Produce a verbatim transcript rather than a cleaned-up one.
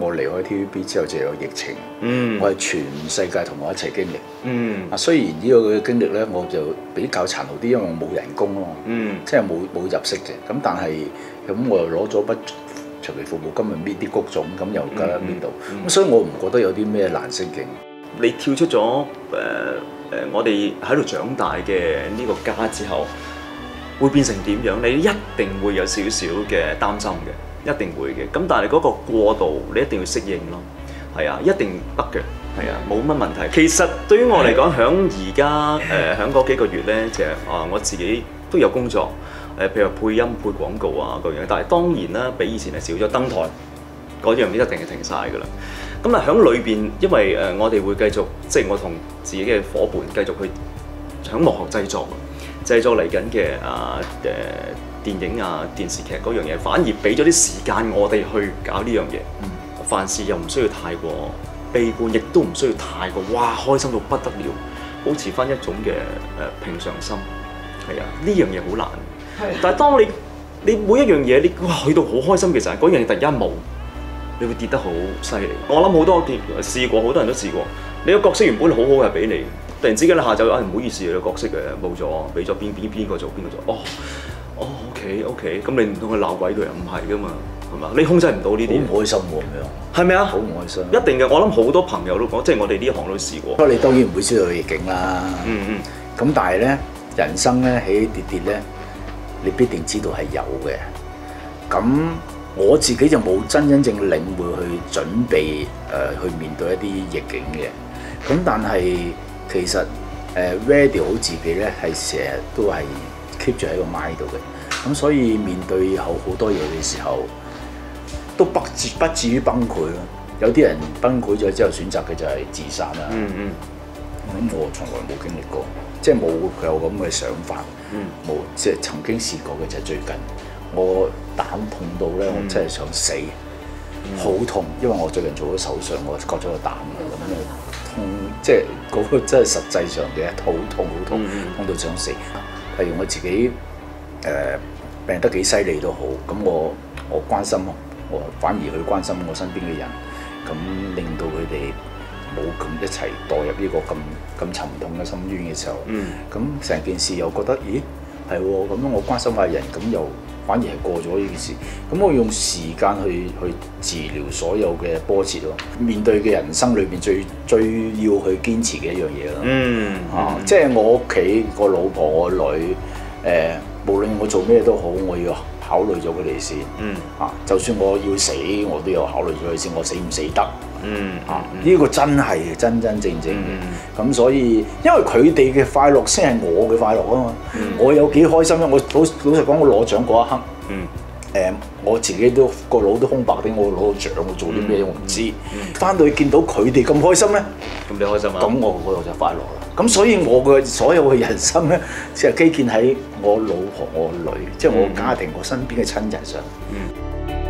我離開 T V B 之後就有疫情， 嗯， 我係全世界同我一齊經歷。 嗯， 啊，雖然呢個嘅經歷咧，我就比較殘酷啲，因為我冇人工咯， 嗯， 即係冇冇入息嘅。咁但係咁我又攞咗筆長期服務金，咪搣啲谷種，咁又加搣到。咁、 嗯嗯、 所以我唔覺得有啲咩難適應。 你跳出咗誒誒，我哋喺度長大嘅呢個家之後，會變成點樣？你一定會有少少嘅擔心嘅，一定會嘅。咁但係嗰個過渡，你一定要適應咯。係啊，一定得嘅。係啊，冇乜問題。其實對於我嚟講，響而家誒響嗰幾個月咧，其實啊我自己都有工作，誒、呃、譬如配音、配廣告啊嗰樣。但係當然啦，比以前係少咗登台嗰樣嘢，一定係停晒㗎啦。咁啊喺裏邊，因為誒、呃、我哋會繼續，即係我同自己嘅伙伴繼續去響幕後製作，製作嚟緊嘅啊誒電影啊電視劇嗰樣嘢，反而俾咗啲時間我哋去搞呢樣嘢。嗯，凡事又唔需要太過悲觀，亦都唔需要太過哇開心到不得了，保持翻一種嘅誒、呃、平常心。係啊，呢樣嘢好難。係，但係當你你每一樣嘢你哇去到好開心嘅時候，嗰樣嘢突然間冇。你會跌得好犀利，我諗好多跌試過，好多人都試過。你個角色原本好好嘅俾你，突然之間你下晝啊唔好意思，你個角色誒冇咗，俾咗邊邊邊個做邊個做？哦哦 OK OK，咁你唔通去鬧鬼佢啊？唔係噶嘛，係嘛？你控制唔到呢啲。 好唔開心喎咁樣。 係咪啊？ 好唔開心。 一定嘅，我諗好多朋友都講，即係我哋呢一行都試過。 不過你當然唔會知道逆境啦。 嗯嗯。 咁但係咧，人生咧起起跌跌咧，你必定知道係有嘅。咁我自己就冇真真正領會去準備誒、呃、去面對一啲逆境嘅，咁但係其實誒、呃、ready 好自己咧係成日都係 keep 住喺個 mind 度嘅，咁所以面對有好多嘢嘅時候，都不至不至於崩潰咯。有啲人崩潰咗之後選擇嘅就係自殺啦。嗯嗯，我諗我從來冇經歷過，即係冇有咁嘅想法。嗯，冇即係曾經試過嘅就係最近。我膽痛到咧，我真係想死，好、嗯、痛，因為我最近做咗手術，我割咗個膽嘅，咁樣痛，即係嗰個真係實際上嘅好痛好痛，嗯、痛到想死。例如我自己誒、呃、病得幾犀利都好，咁我我關心我反而去關心我身邊嘅人，咁令到佢哋冇咁一齊墮入呢個咁咁沉痛嘅深淵嘅時候，咁成、嗯、件事又覺得咦係喎，咁樣我關心下人，咁又反而係過咗呢件事，咁我用時間去去治療所有嘅波折咯。面對嘅人生裏邊最最要去堅持嘅一樣嘢咯。嗯啊，嗯即係我屋企個老婆我女，誒、呃、無論我做咩都好，我要考慮咗佢哋先。嗯啊，就算我要死，我都要考慮咗佢先，我死唔死得？嗯啊，呢、嗯、個真係真真正正嘅。咁、嗯、所以，因為佢哋嘅快樂先係我嘅快樂啊嘛。嗯、我有幾開心咧？我老老實講，我攞獎嗰一刻，誒、嗯呃、我自己都個腦都空白啲，我攞到獎，我做啲咩我唔知。翻、嗯嗯、到去見到佢哋咁開心咧，咁你開心啊？咁我嗰度就快樂啦。咁所以我嘅所有嘅人生咧，即係基建喺我老婆、我女，即係我家庭、我身邊嘅親人上。嗯